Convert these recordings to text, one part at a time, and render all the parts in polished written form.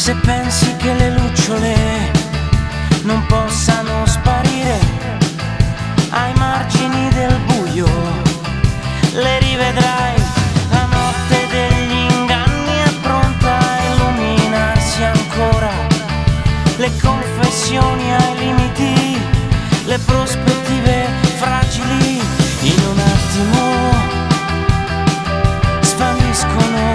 Se pensi che le lucciole non possano sparire ai margini del buio, le rivedrai. La notte degli inganni è pronta a illuminarsi ancora, le confessioni ai limiti, le prospettive fragili in un attimo svaniscono.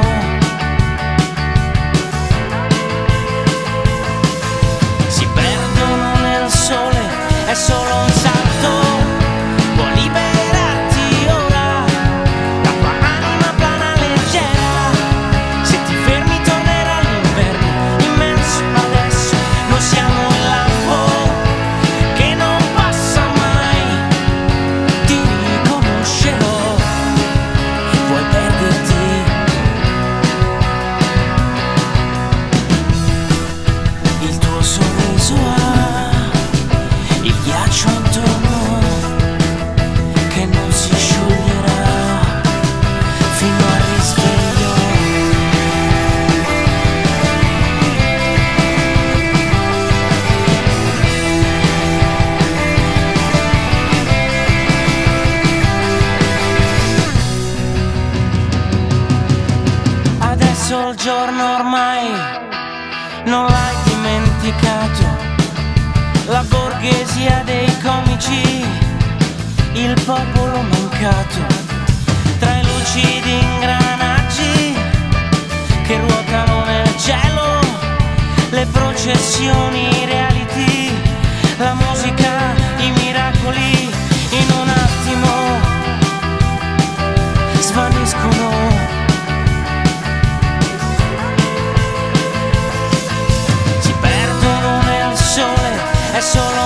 È solo un salto, può liberarti ora, la tua anima plana leggera. Se ti fermi tornerà l'inverno immenso, adesso noi siamo il lampo che non passa mai. Ti riconoscerò, vuoi perderti? Il tuo sorriso il ghiaccio intorno che non si scioglierà fino al risveglio. Adesso il giorno ormai non l'hai dimenticato, la borghesia dei comici, il popolo mancato, tra i lucidi ingranaggi che ruotano nel cielo, le processioni, i reality, la musica, i miracoli, in un attimo svaniscono. Si perdono nel sole, è solo